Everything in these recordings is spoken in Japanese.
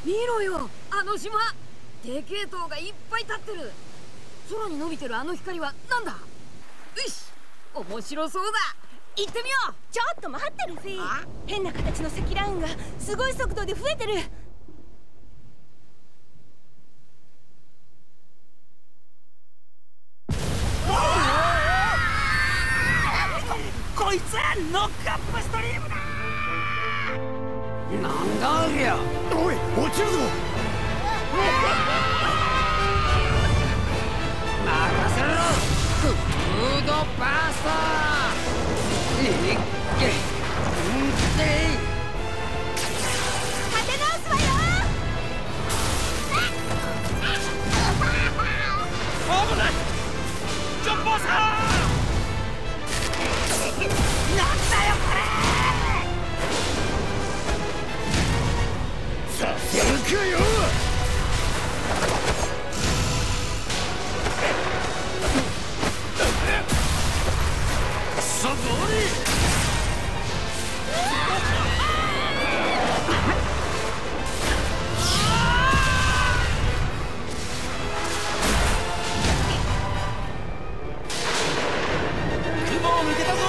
見ろよ、あの島。でけえ塔がいっぱい立ってる。空に伸びてるあの光はなんだ。よし、面白そうだ。行ってみよう。 ちょっと待ってルフィ。変な形の積乱雲がすごい速度で増えてる。 こいつはノックアップストリームだ。 なんだありゃ。 おい、落ちるぞ。 任せろ。フードバースター。立て直すわよ。 危ない。ジョンボーさん。なんだよこれ。 させるかよ。 そごり。雲を抜けたぞ。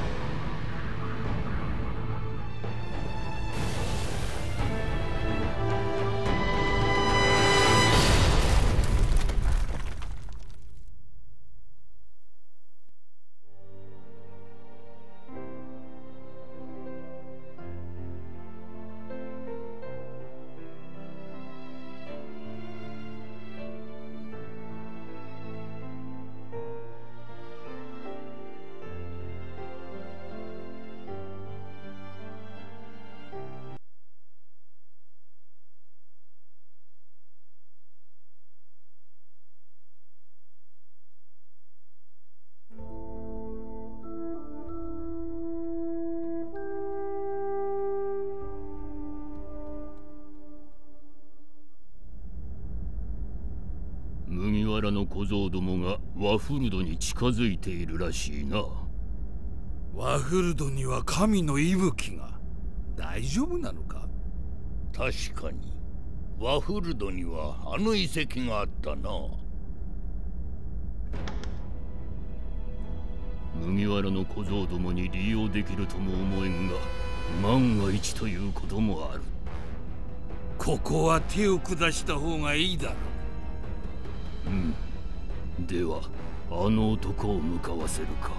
麦わらの小僧どもがワフルドに近づいているらしいな。 ワフルドには神の息吹が。大丈夫なのか。 確かにワフルドにはあの遺跡があったな。麦わらの小僧どもに利用できるとも思えんが、万が一ということもある。 ここは手を下した方がいいだろう。 うん。ではあの男を向かわせるか。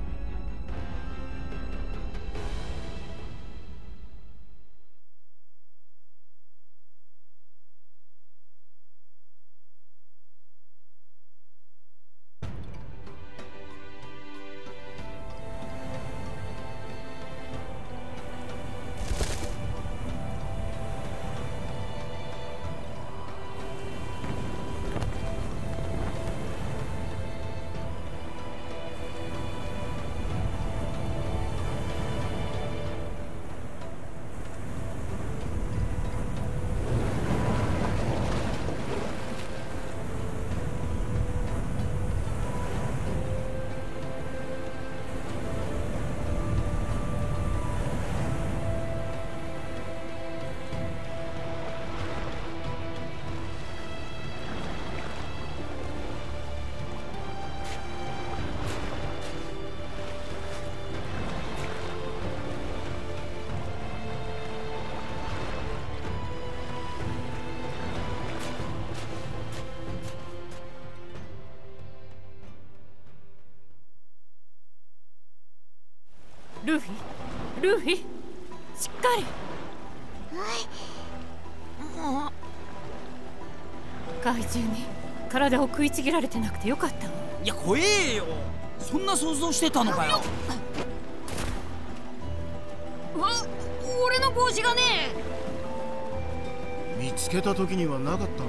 ルフィ、ルフィ、しっかり。 もう怪獣に体を食いちぎられてなくてよかったわ。 いや怖えよ。そんな想像してたのかよ。 俺の帽子がね。 見つけた時にはなかった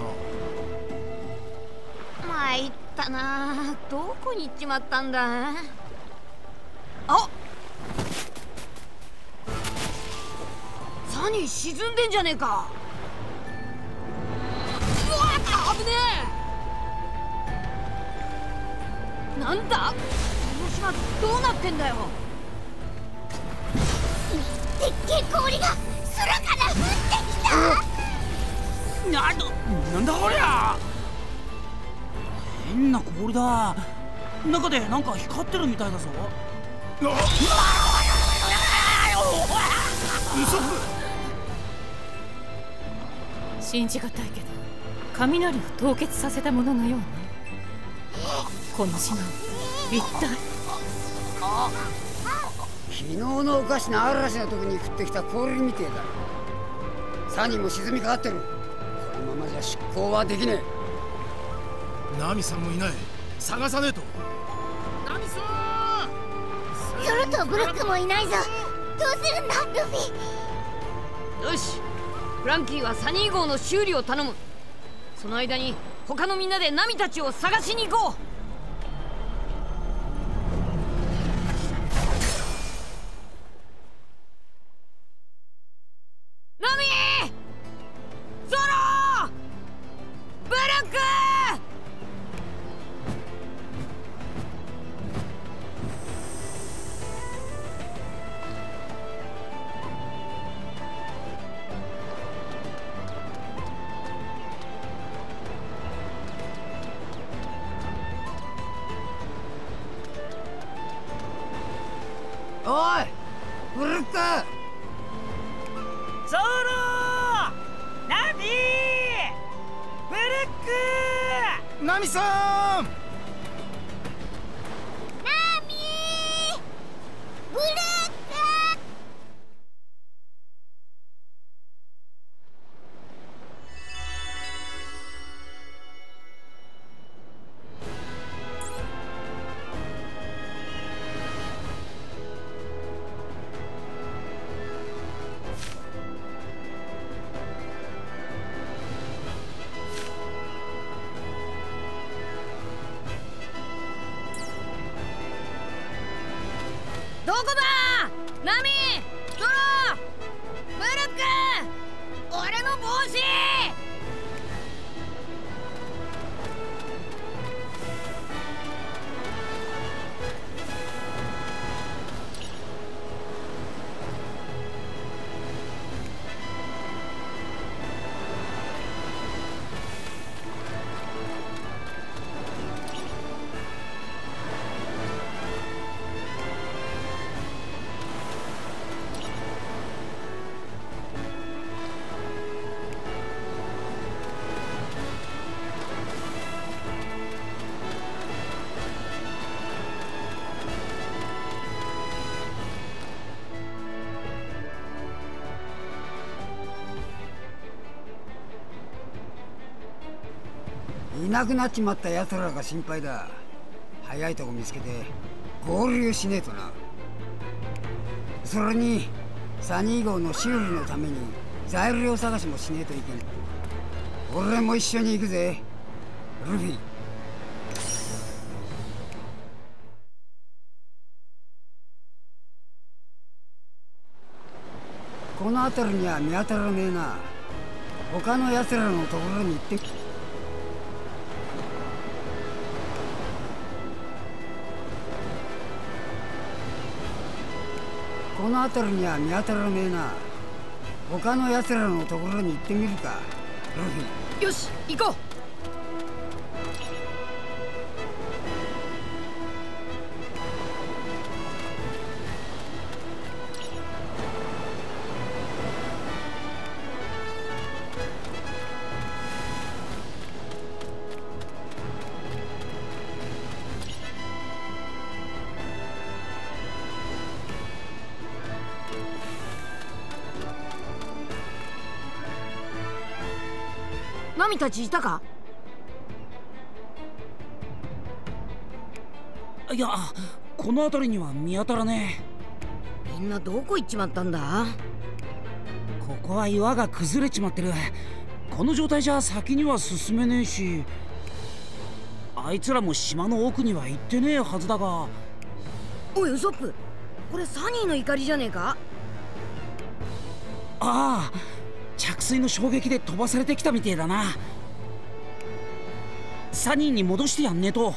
な。 参ったな。どこに行っちまったんだ。あ、サニー沈んでんじゃねえか。うわっ、危ねえ。なんだ、この島どうなってんだよ。 でっけえ氷が空から降ってきた。 なんだこりゃ。変な氷だ。中でなんか光ってるみたいだぞ。 信じがたいけど雷を凍結させたもののようね。この島一体。 昨日のおかしな嵐の時に降ってきた氷みてえだ。サニーも沈みかかってる。このままじゃ出港はできねえ。ナミさんもいない。探さねえと。ナミさん。 ゾロとブロックもいないぞ。どうするんだルフィ。 よし、フランキーはサニー号の修理を頼む。その間に他のみんなでナミたちを探しに行こう。ナミ、ゾロ、ブルック。 え。おいブルック。 ゾロー、ナミー、ブルック。 ナミさん。 ナミー、ブルック。 どこだナミ、ゾロ、ブルック、俺の帽子。 いなくなっちまった奴らが心配だ。早いとこ見つけて合流しねえとな。それにサニー号の修理のために材料探しもしねえといけない。俺も一緒に行くぜルフィ。この辺りには見当たらねえな。他の奴らのところに行ってこの辺りには見当たらねえな。他の奴らのところに行ってみるかルフィ。 よし、行こう。ナミたちいたか？ いや、この辺りには見当たらねみんなどこ行っちまったんだ？ え。ここは岩が崩れちまってる。この状態じゃ先には進めねえし、あいつらも島の奥には行ってねえはずだが。 おいウソップ、これサニーの怒りじゃねえか？ ああ、着水の衝撃で飛ばされてきたみてえだな。サニーに戻してやんねえと。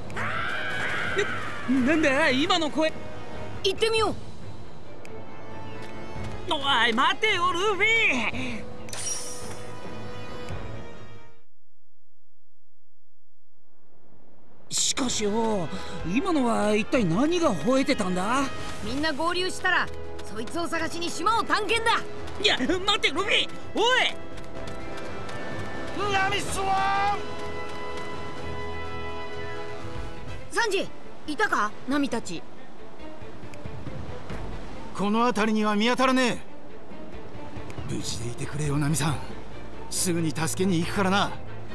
なんだ今の声。 行ってみよう。 おい待てよルフィ。しかしよ、今のは一体何が吠えてたんだ？ みんな合流したらそいつを探しに島を探検だ。 いや待てルフィ、おい。 ナミスワン。 サンジいたか？ナミたち。 この辺りには見当たらねえ。無事でいてくれよナミさん。すぐに助けに行くからな。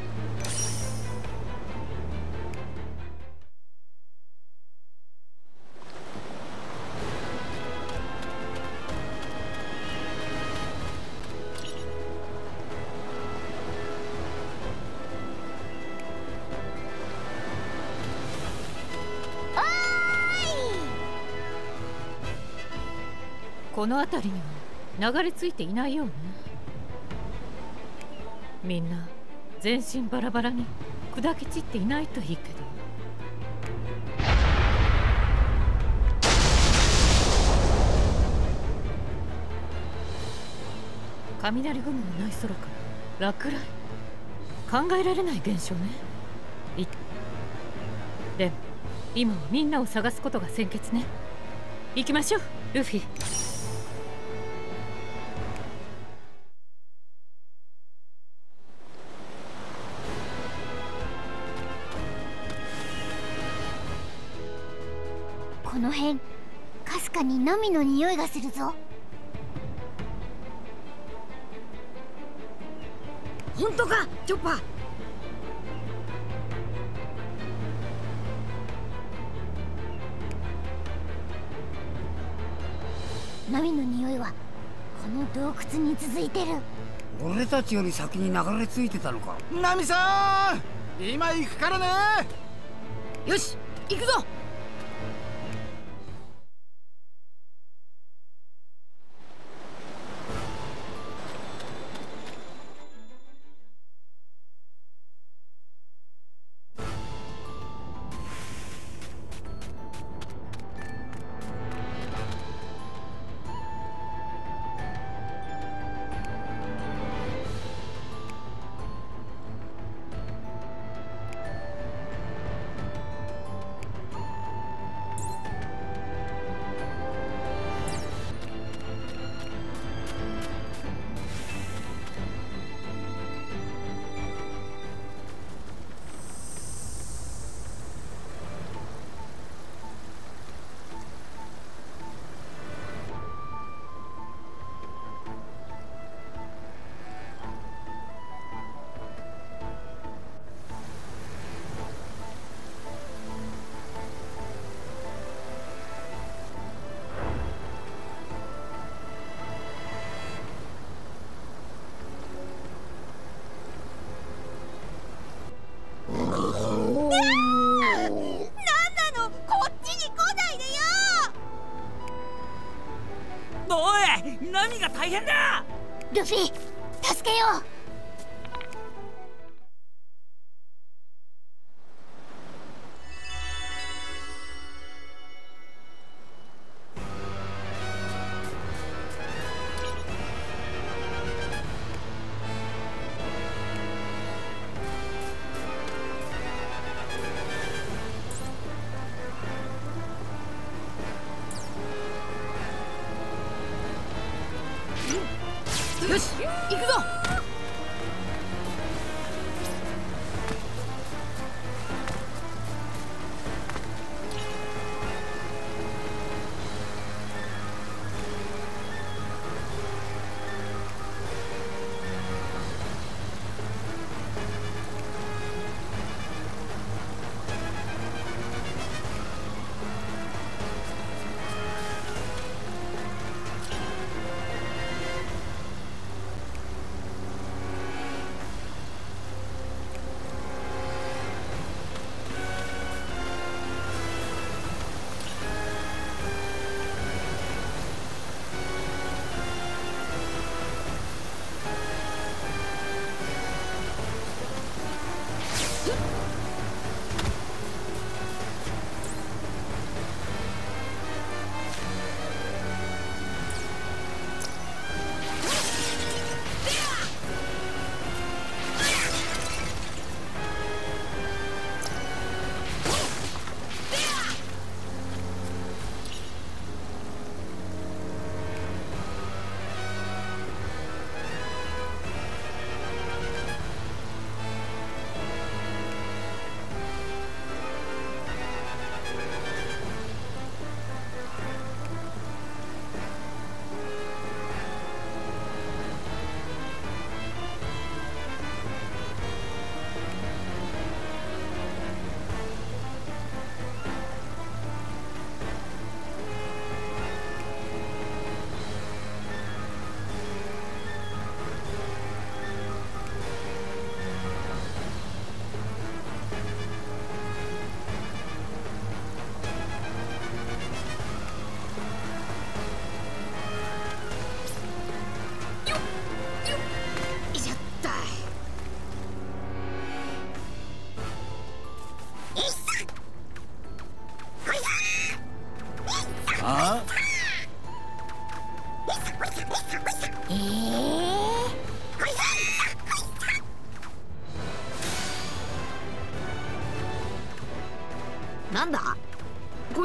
この辺りには流れ着いていないようね。みんな全身バラバラに砕け散っていないといいけど。雷雲のない空から落雷、考えられない現象ね。でも今はみんなを探すことが先決ね。行きましょうルフィ。 この辺かすかにナミの匂いがするぞ。 本当かチョッパー？ ナミの匂いはこの洞窟に続いてる。 俺たちより先に流れ着いてたのか。 ナミさん今行くからね。 よし行くぞ。 何が大変だ。 ルフィ助けよう。 よし行くぞ。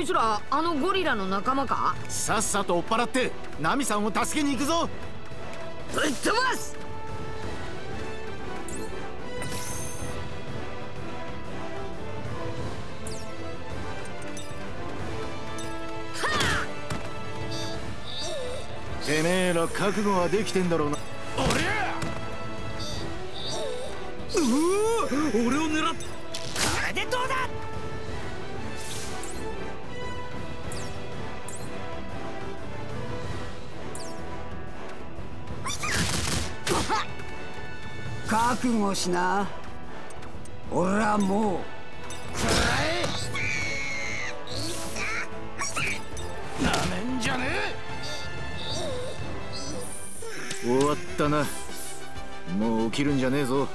いつらあのゴリラの仲間か？ さっさと追っ払ってナミさんを助けに行くぞ。 ぶっ飛ばす。 てめえら覚悟はできてんだろうな。 俺を狙っ。これでどうだ。 覚悟しな。俺はもうなめんじゃねえ。終わったな。もう起きるんじゃねえぞ。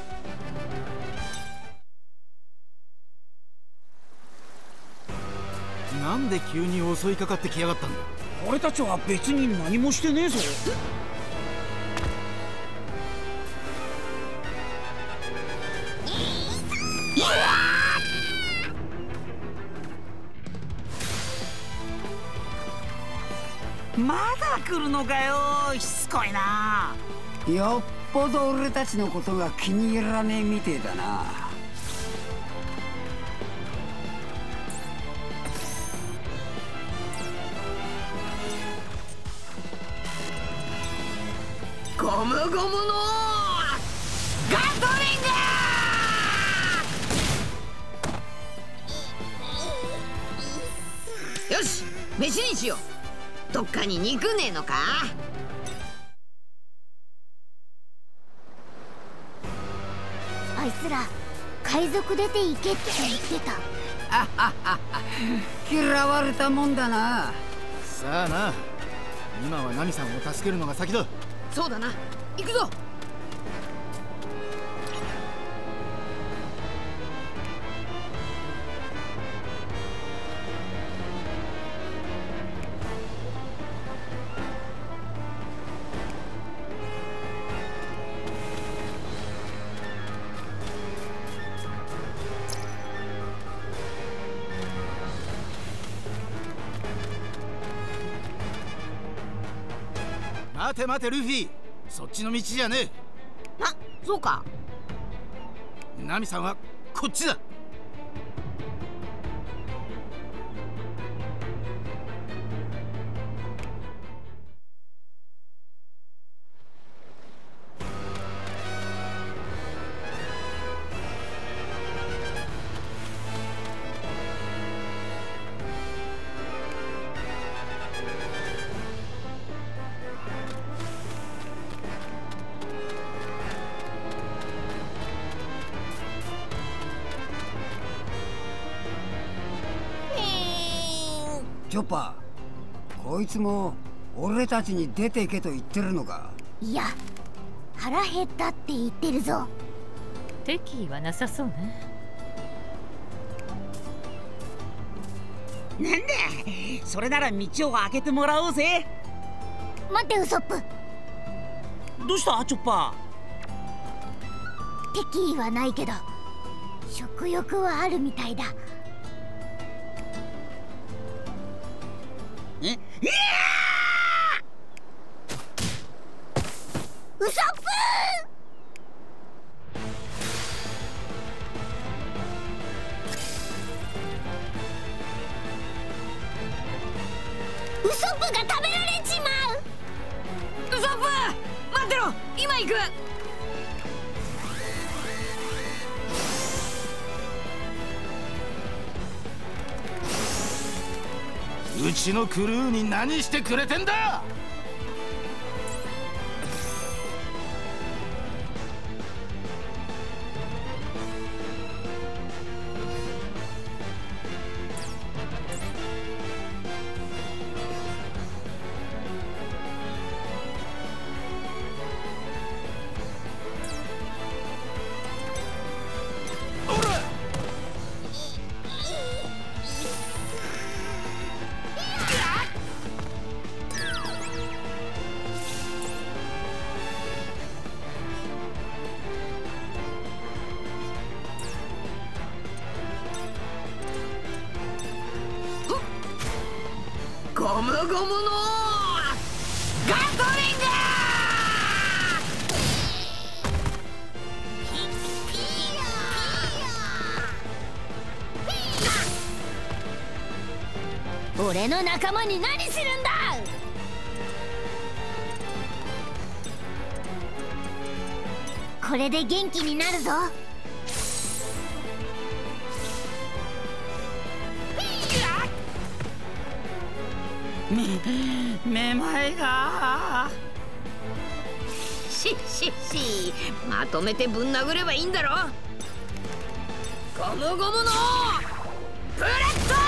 なんで急に襲いかかってきやがったんだ。 俺たちは別に何もしてねえぞ。まだ来るのかよ、しつこいな。 よっぽど俺たちのことが気に入らねえみてえだな。 ゴムゴムのガトリング。よし、飯にしよう。どっかに肉ねえのか？ あいつら海賊出て行けって言ってた。 嫌われたもんだな。 さあな、今はナミさんを助けるのが先だ。 そうだな、行くぞ。 待て待てルフィ、そっちの道じゃねえ。 あ、そうか。 ナミさんはこっちだ。 チョッパー、こいつも俺たちに出ていけと言ってるのか？ いや、腹減ったって言ってるぞ。 敵意はなさそうね。 なんだ、それなら道を開けてもらおうぜ。 待ってウソップ、 どうしたチョッパ敵意はないけど食欲はあるみたいだ。 ー。え、 ウソップウソップが食べられちまう。 ウソップ、待ってろ、今行く。 うちのクルーに何してくれてんだ。 ムゴムのガトリング。 俺の仲間に何するんだ。これで元気になるぞ。 めまいが。 しまとめてぶん殴ればいいんだろ。ゴムゴムのブレッド。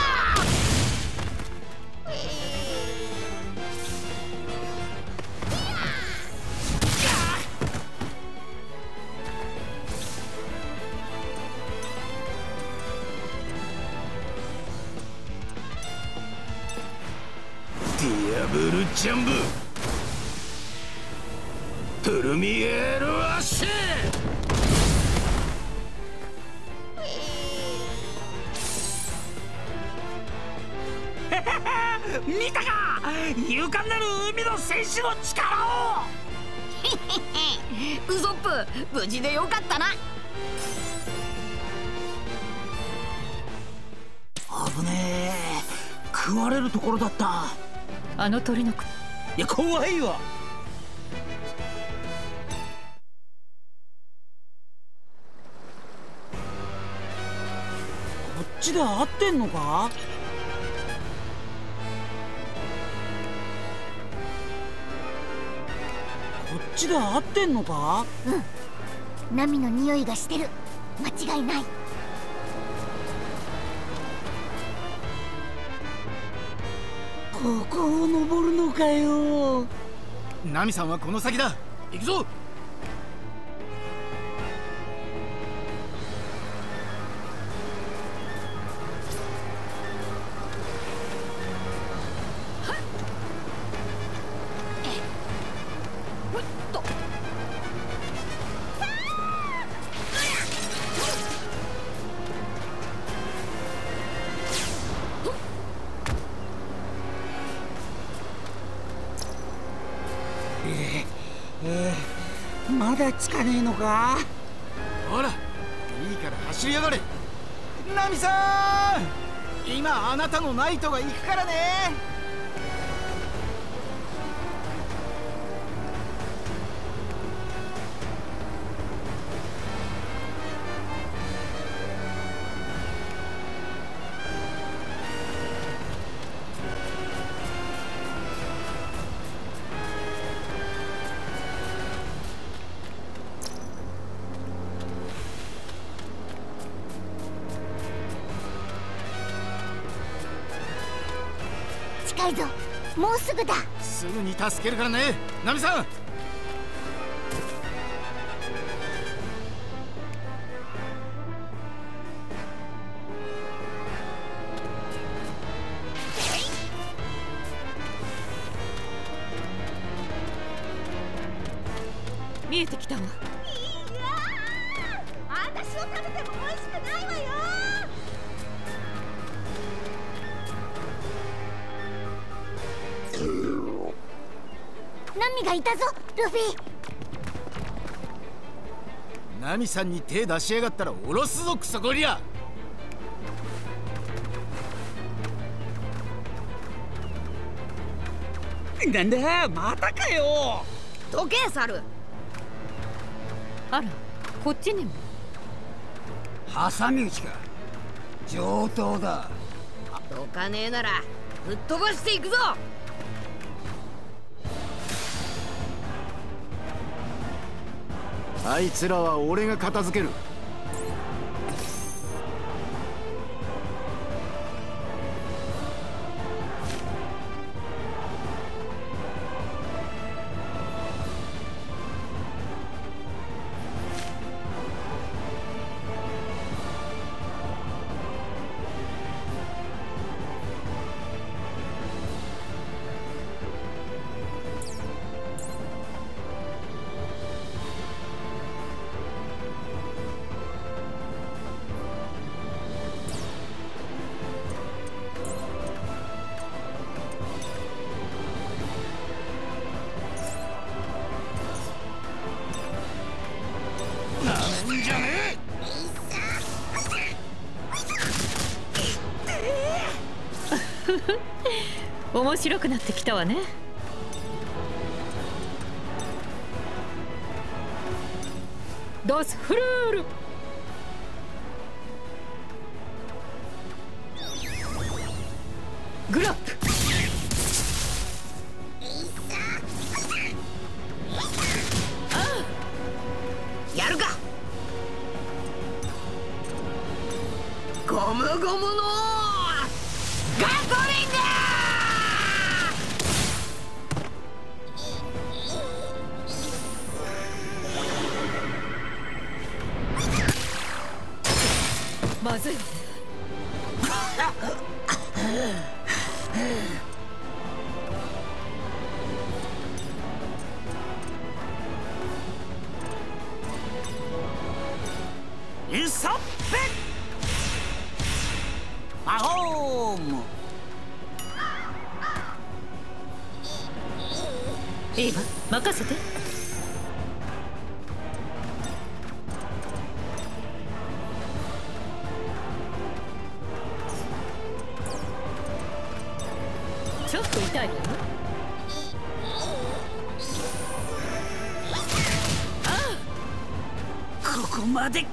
ディアブルジャンブプルミエールアッシュ。 見たか、勇敢なる海の戦士の力を。 ウソップ、無事でよかったな。 危ねえ、食われるところだった。 あの鳥の子。 いや、怖いわ。こっちで合ってんのか。こっちで合ってんのか。 うん、ナミの匂いがしてる。間違いない。 ここを登るのかよ。 ナミさんはこの先だ。行くぞ。 まだつかねえのか。 ほら、いいから走りやがれ。ナミさん、今あなたのナイトが行くからね。 近いぞ、もうすぐだ。 すぐに助けるからね、ナミさん。 見えてきたわ。 いやー、私を食べても美味しくないわよ。ナミがいたぞ、ルフィ。 ナミさんに手出しやがったらおろすぞ、クソゴリラ。 なんだ、またかよ。 どけサル。 あら、こっちにも。 挟み撃ちか。上等だ。 どかねえならぶっ飛ばしていくぞ。 あいつらは俺が片付ける。 面白くなってきたわね。ダスフルール。グラップ。 やるか。ゴムゴムのガトリング。 まずい。 イソッペパフォーム。 いいわ、任せて。ちょっと痛いわよ。 ここまでか。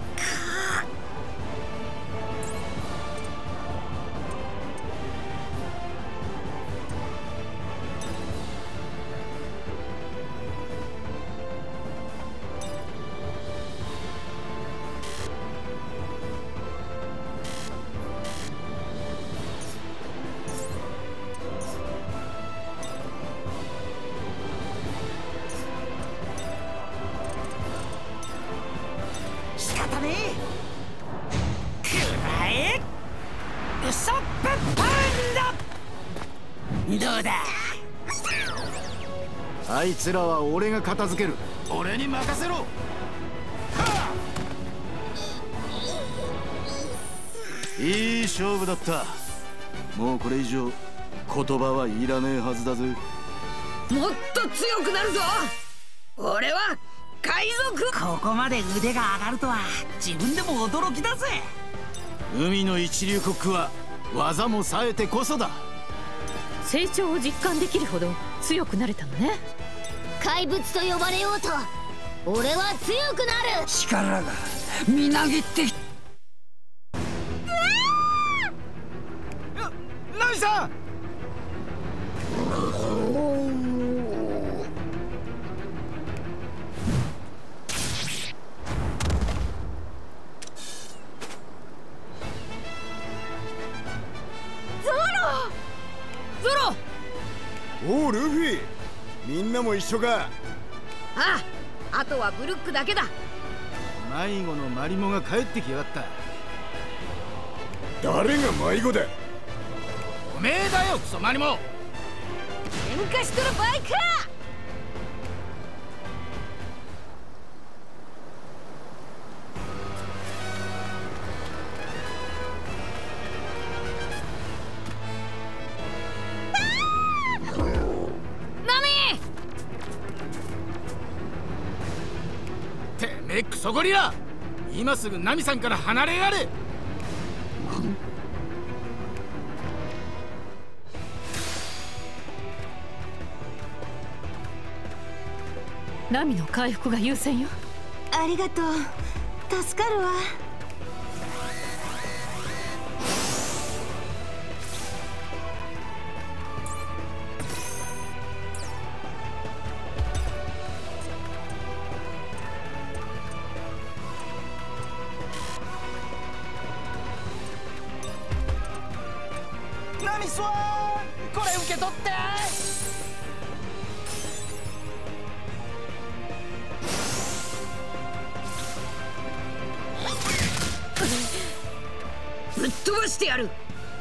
仕方ねえ。くらえウソップパウンド。どうだ。 あいつらは俺が片付ける。俺に任せろ。いい勝負だった。もうこれ以上言葉はいらねえはずだぜ。 もっと強くなるぞ。俺は海賊。 ここまで腕が上がるとは自分でも驚きだぜ。 海の一流コックは技も冴えてこそだ。 成長を実感できるほど強くなれたのね。 怪物と呼ばれようと俺は強くなる。 力がみなぎってきナミさん。 ゾロ。 おうルフィ、みんなも一緒か。 ああ、あとはブルックだけだ。 迷子のマリモが帰ってきやがった。 誰が迷子だ。 おめえだよ、クソマリモ。 喧嘩しとる場合か。 てめえクソゴリラ、今すぐナミさんから離れやれ。 ナミの回復が優先よ。 ありがとう、助かるわ。 ナミスワン、これ受け取って。 ぶっ飛ばしてやる。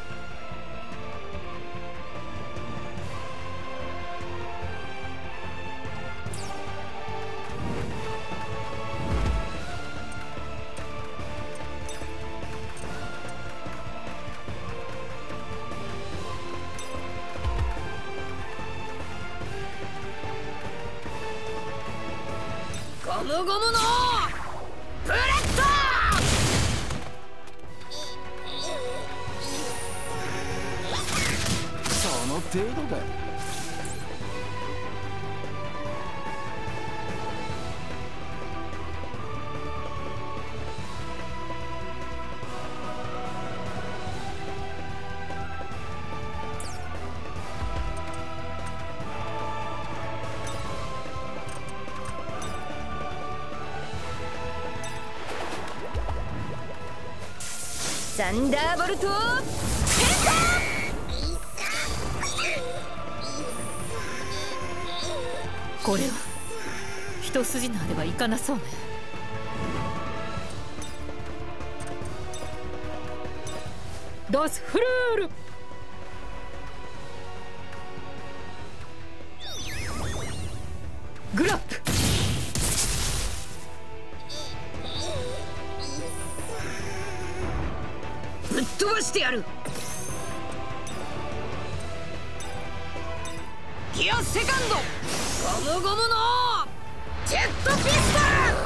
ゴムゴムのブレッド。 その程程度だよ。 サンダーボルトこれは一筋縄ではいかなそうね。ダスフルール。グラップ。 ぶっ飛ばしてやる。ギアセカンドゴムゴムのジェットピスト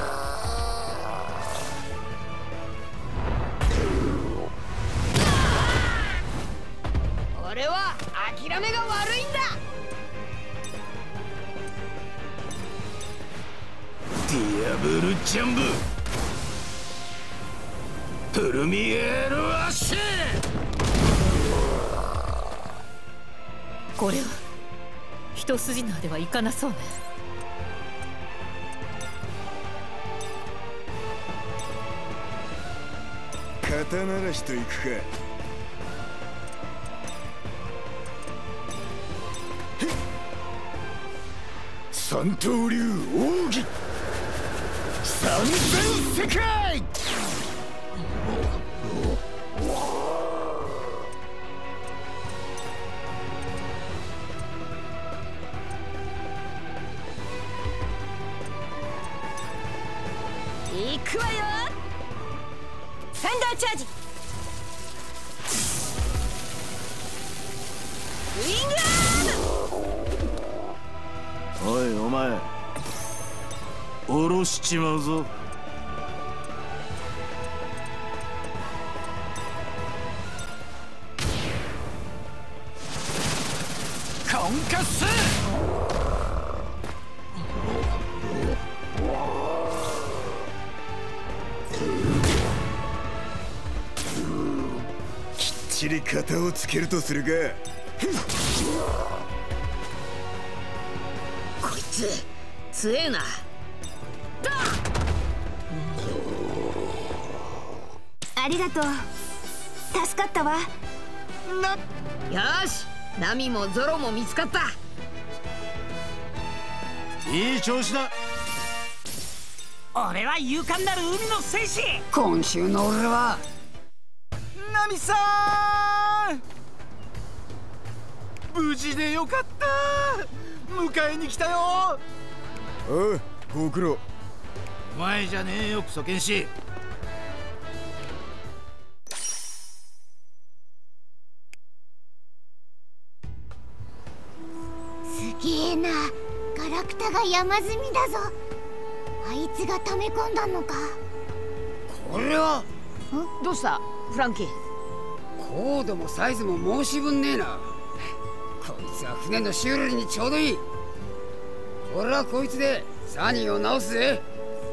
ル。俺は諦めが悪いんだ。 ディアブルジャンブプルミエールアッシュ。 これは一筋縄ではいかなそうね。 肩慣らしといくか。三刀流奥義三千世界。 行くわよ。サンダーチャージ。ウィングアーム。 おいお前下ろしちまうぞ。コンカッス。きっちり型をつけるとするか。 こいつ強えな。 ありがとう。助かったわ。 よし、ナミもゾロも見つかった。 いい調子だ。 俺は勇敢なる海の戦士。 今週の俺はナミさん無事でよかった。迎えに来たよ。ああ、ご苦労。お前じゃねえよクソ剣士。 すげえな。ガラクタが山積みだぞ。あいつが溜め込んだのか。 これはどうしたフランキー。 高度もサイズも申し分ねえな。こいつは船の修理にちょうどいい。俺はこいつでサニーを直すぜ。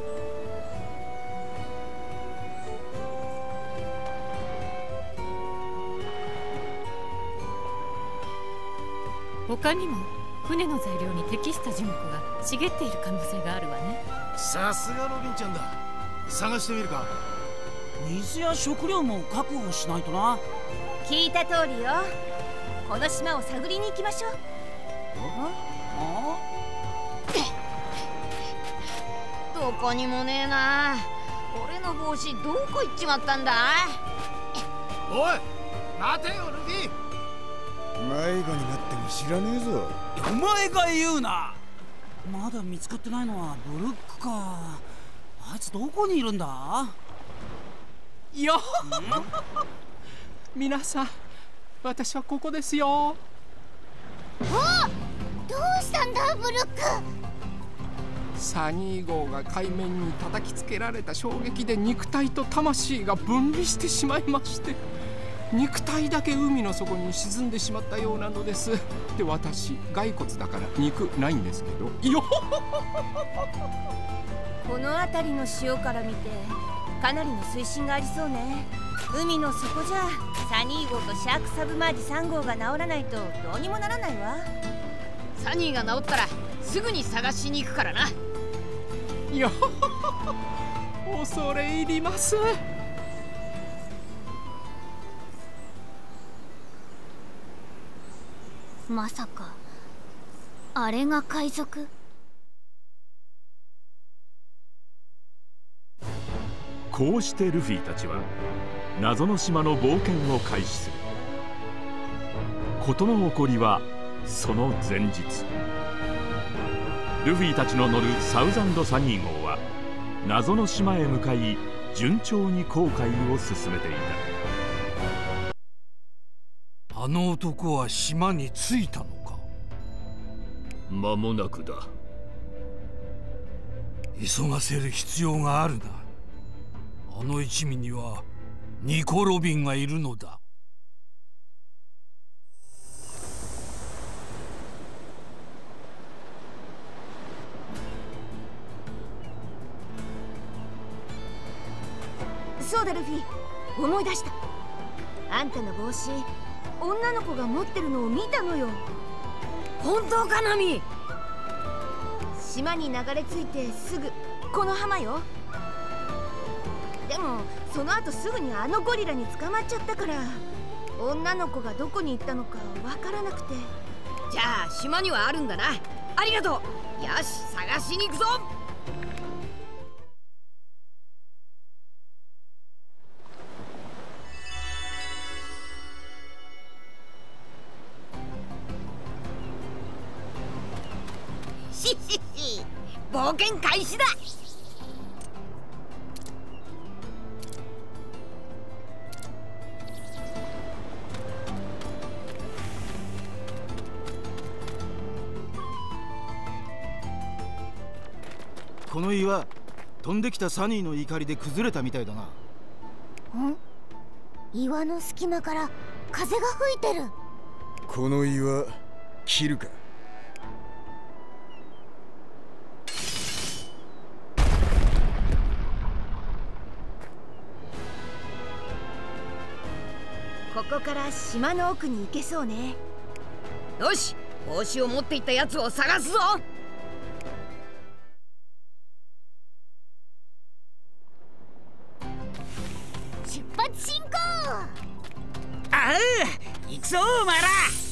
他にも船の材料に適した樹木が茂っている可能性があるわね。 さすがロビンちゃんだ。探してみるか。 水や食料も確保しないとな。 聞いた通りよ。この島を探りに行きましょう。 どこにもねえな。俺の帽子どこ行っちまったんだ。 おい待てよルフィ。迷子になっても知らねえぞ。 お前が言うな。まだ見つかってないのはブルックか。あいつどこにいるんだよ皆さん、私はここですよ。 どうしたんだブルック。 サニー号が海面に叩きつけられた衝撃で肉体と魂が分離してしまいまして、 肉体だけ海の底に沈んでしまったようなのです。で、私骸骨だから肉ないんですけどよ。 この辺りの潮から見てかなりの水深がありそうね。海の底じゃサニー号とシャークサブマージ3号が治らないとどうにもならないわ。 サニーが治ったらすぐに探しに行くからな。 よ恐れ入ります。 まさかあれが海賊？ こうしてルフィたちは謎の島の冒険を開始する。事の起こりはその前日、ルフィたちの乗るサウザンド・サニー号は謎の島へ向かい順調に航海を進めていた。 あの男は島に着いたのか？ 間もなくだ。 急がせる必要があるな。あの一味にはニコ・ロビンがいるのだ。 そうだルフィ、思い出した。あんたの帽子、女の子が持ってるのを見たのよ。 本当かナミ？ 島に流れ着いてすぐこの浜よ。でもその後すぐにあのゴリラに捕まっちゃったから、女の子がどこに行ったのかわからなくて。 じゃあ島にはあるんだな。ありがとう。よし、探しに行くぞ。冒険開始だ。 この岩、飛んできたサニーの怒りで崩れたみたいだな。 岩の隙間から風が吹いてる。 この岩切るか？ ここから島の奥に行けそうね。 よし、帽子を持っていったやつを探すぞ。 出発進行。 ああ、行くぞお前ら。